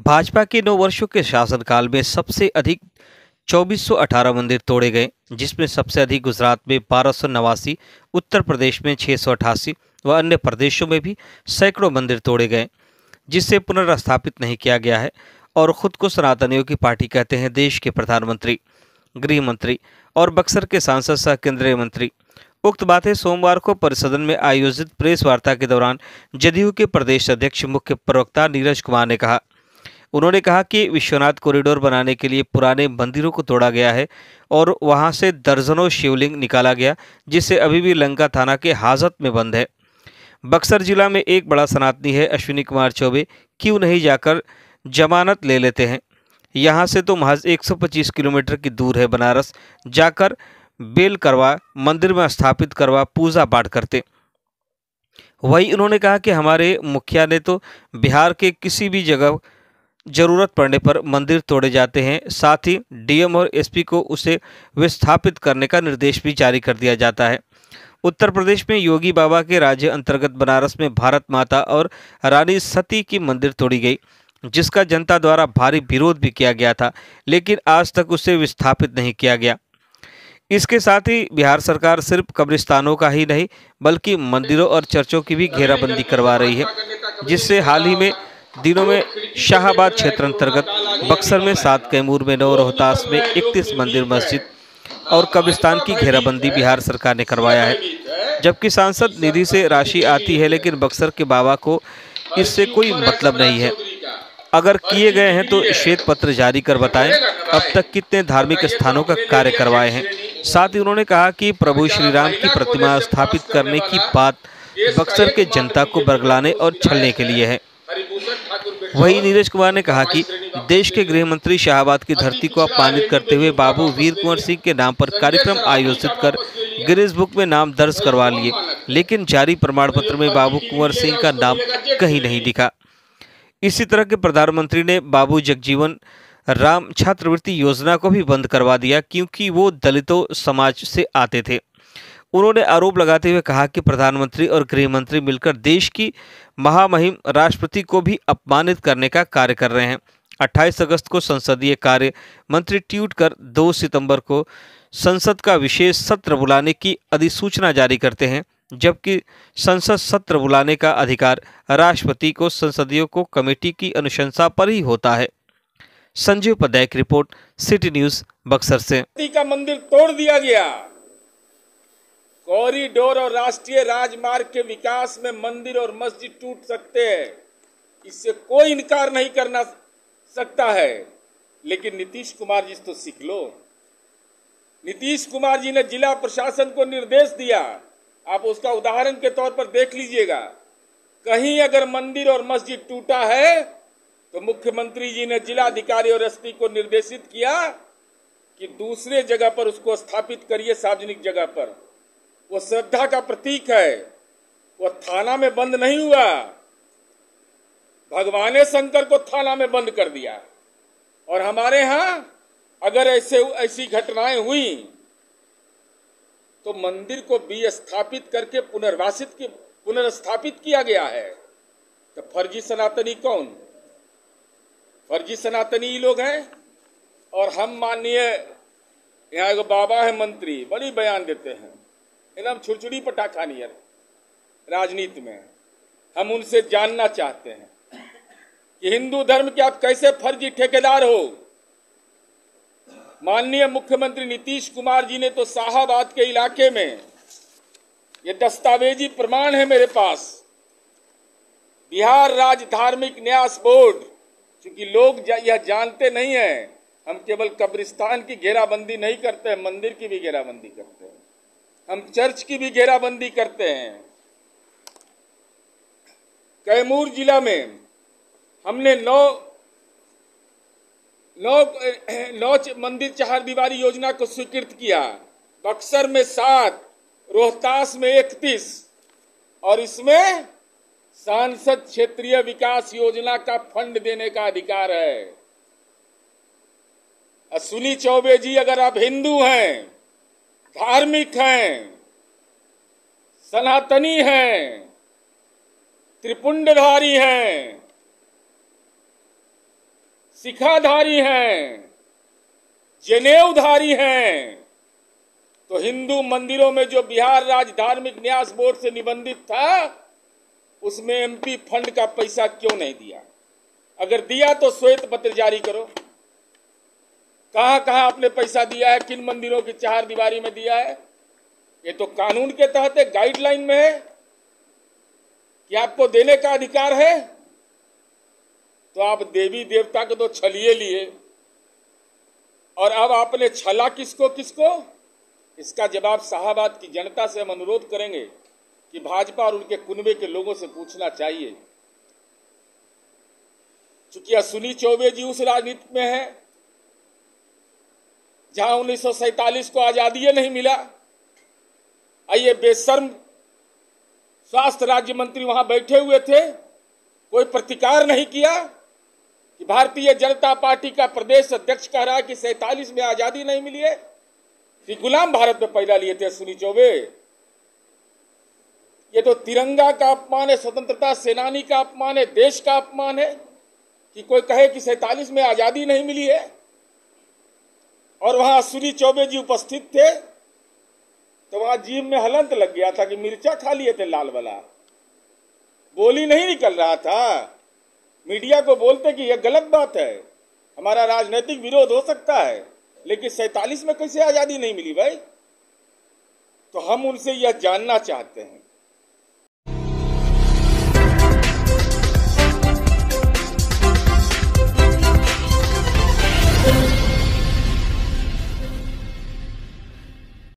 भाजपा के 9 वर्षों के शासनकाल में सबसे अधिक 2418 मंदिर तोड़े गए, जिसमें सबसे अधिक गुजरात में 1289, उत्तर प्रदेश में 688 व अन्य प्रदेशों में भी सैकड़ों मंदिर तोड़े गए, जिसे पुनर्स्थापित नहीं किया गया है। और खुद को सनातनियों की पार्टी कहते हैं देश के प्रधानमंत्री, गृह मंत्री और बक्सर के सांसद सह केंद्रीय मंत्री। उक्त बातें सोमवार को परिसदन में आयोजित प्रेस वार्ता के दौरान जदयू के प्रदेश अध्यक्ष मुख्य प्रवक्ता नीरज कुमार ने कहा। उन्होंने कहा कि विश्वनाथ कॉरिडोर बनाने के लिए पुराने मंदिरों को तोड़ा गया है और वहां से दर्जनों शिवलिंग निकाला गया, जिससे अभी भी लंका थाना के हाजत में बंद है। बक्सर जिला में एक बड़ा सनातनी है अश्विनी कुमार चौबे, क्यों नहीं जाकर जमानत ले लेते हैं। यहाँ से तो महज 125 किलोमीटर की दूर है, बनारस जाकर बेल करवा, मंदिर में स्थापित करवा, पूजा पाठ करते। वही उन्होंने कहा कि हमारे मुखिया ने तो बिहार के किसी भी जगह जरूरत पड़ने पर मंदिर तोड़े जाते हैं, साथ ही डीएम और एसपी को उसे विस्थापित करने का निर्देश भी जारी कर दिया जाता है। उत्तर प्रदेश में योगी बाबा के राज्य अंतर्गत बनारस में भारत माता और रानी सती की मंदिर तोड़ी गई, जिसका जनता द्वारा भारी विरोध भी किया गया था, लेकिन आज तक उसे विस्थापित नहीं किया गया। इसके साथ ही बिहार सरकार सिर्फ कब्रिस्तानों का ही नहीं बल्कि मंदिरों और चर्चों की भी घेराबंदी करवा रही है, जिससे हाल ही में दिनों में शाहाबाद क्षेत्र अंतर्गत बक्सर में 7, कैमूर में 9, रोहतास में 31 मंदिर, मस्जिद और कब्रिस्तान की घेराबंदी बिहार सरकार ने करवाया है। जबकि सांसद निधि से राशि आती है, लेकिन बक्सर के बाबा को इससे कोई मतलब नहीं है। अगर किए गए हैं तो श्वेत पत्र जारी कर बताएं अब तक कितने धार्मिक स्थानों का कार्य करवाए हैं। साथ ही उन्होंने कहा कि प्रभु श्री राम की प्रतिमा स्थापित करने की बात बक्सर के जनता को बरगलाने और छलने के लिए है। वहीं नीरज कुमार ने कहा कि देश के गृह मंत्री शाहाबाद की धरती को अपमानित करते हुए बाबू वीर कुंवर सिंह के नाम पर कार्यक्रम आयोजित कर गिनीज बुक में नाम दर्ज करवा लिए, लेकिन जारी प्रमाण पत्र में बाबू कुंवर सिंह का नाम कहीं नहीं दिखा। इसी तरह के प्रधानमंत्री ने बाबू जगजीवन राम छात्रवृत्ति योजना को भी बंद करवा दिया, क्योंकि वो दलितों समाज से आते थे। उन्होंने आरोप लगाते हुए कहा कि प्रधानमंत्री और गृह मंत्री मिलकर देश की महामहिम राष्ट्रपति को भी अपमानित करने का कार्य कर रहे हैं। 28 अगस्त को संसदीय कार्य मंत्री ट्वीट कर 2 सितंबर को संसद का विशेष सत्र बुलाने की अधिसूचना जारी करते हैं, जबकि संसद सत्र बुलाने का अधिकार राष्ट्रपति को संसदीयों को कमेटी की अनुशंसा पर ही होता है। संजीव उपाध्याय की रिपोर्ट, सिटी न्यूज बक्सर से। का मंदिर तोड़ दिया गया। कॉरिडोर और राष्ट्रीय राजमार्ग के विकास में मंदिर और मस्जिद टूट सकते हैं, इससे कोई इनकार नहीं करना सकता है। लेकिन नीतीश कुमार जी तो सीख लो। नीतीश कुमार जी ने जिला प्रशासन को निर्देश दिया, आप उसका उदाहरण के तौर पर देख लीजिएगा। कहीं अगर मंदिर और मस्जिद टूटा है तो मुख्यमंत्री जी ने जिलाधिकारी और एसपी को निर्देशित किया कि दूसरे जगह पर उसको स्थापित करिए, सार्वजनिक जगह पर। वो श्रद्धा का प्रतीक है, वो थाना में बंद नहीं हुआ। भगवाने शंकर को थाना में बंद कर दिया। और हमारे यहां अगर ऐसी घटनाएं हुई तो मंदिर को विस्थापित करके पुनर्स्थापित किया गया है। तो फर्जी सनातनी कौन? फर्जी सनातनी लोग हैं। और हम माननीय यहाँ एक बाबा है मंत्री, बड़ी बयान देते हैं, एकदम छुरछुरी पटाखा नियर राजनीति में। हम उनसे जानना चाहते हैं कि हिंदू धर्म के आप कैसे फर्जी ठेकेदार हो। माननीय मुख्यमंत्री नीतीश कुमार जी ने तो शाहाबाद के इलाके में, ये दस्तावेजी प्रमाण है मेरे पास, बिहार राज्य धार्मिक न्यास बोर्ड, क्योंकि लोग यह जानते नहीं हैं, हम केवल कब्रिस्तान की घेराबंदी नहीं करते हैं, मंदिर की भी घेराबंदी करते हैं, हम चर्च की भी घेराबंदी करते हैं। कैमूर जिला में हमने 9 मंदिर 4 दीवारी योजना को स्वीकृत किया। बक्सर में 7, रोहतास में 31 और इसमें सांसद क्षेत्रीय विकास योजना का फंड देने का अधिकार है। अश्विनी चौबे जी, अगर आप हिंदू हैं, धार्मिक हैं, सनातनी हैं, त्रिपुंडधारी हैं, शिखाधारी हैं, जनेऊधारी हैं, तो हिंदू मंदिरों में जो बिहार राज्य धार्मिक न्यास बोर्ड से निबंधित था, उसमें एमपी फंड का पैसा क्यों नहीं दिया? अगर दिया तो श्वेत पत्र जारी करो। कहां कहां आपने पैसा दिया है, किन मंदिरों की चार दीवारी में दिया है? ये तो कानून के तहत है, गाइडलाइन में है कि आपको देने का अधिकार है। तो आप देवी देवता को तो छलिए लिए, और अब आपने छला किसको किसको? इसका जवाब शाहाबाद की जनता से हम अनुरोध करेंगे कि भाजपा और उनके कुनबे के लोगों से पूछना चाहिए। चूंकि अश्विनी चौबे जी उस राजनीति में है जहां 1947 को आजादी नहीं मिला। आइए, बेशर्म स्वास्थ्य राज्य मंत्री वहां बैठे हुए थे, कोई प्रतिकार नहीं किया कि भारतीय जनता पार्टी का प्रदेश अध्यक्ष कह रहा है कि 47 में आजादी नहीं मिली है, कि गुलाम भारत में पैदा लिए थे अश्विनी चौबे। ये तो तिरंगा का अपमान है, स्वतंत्रता सेनानी का अपमान है, देश का अपमान है कि कोई कहे कि 47 में आजादी नहीं मिली है। और वहां अश्विनी चौबे जी उपस्थित थे तो वहां जीभ में हलंत लग गया था कि मिर्चा खा लिए थे लाल वाला, बोली नहीं निकल रहा था। मीडिया को बोलते कि यह गलत बात है, हमारा राजनीतिक विरोध हो सकता है, लेकिन 47 में कैसे आजादी नहीं मिली भाई? तो हम उनसे यह जानना चाहते हैं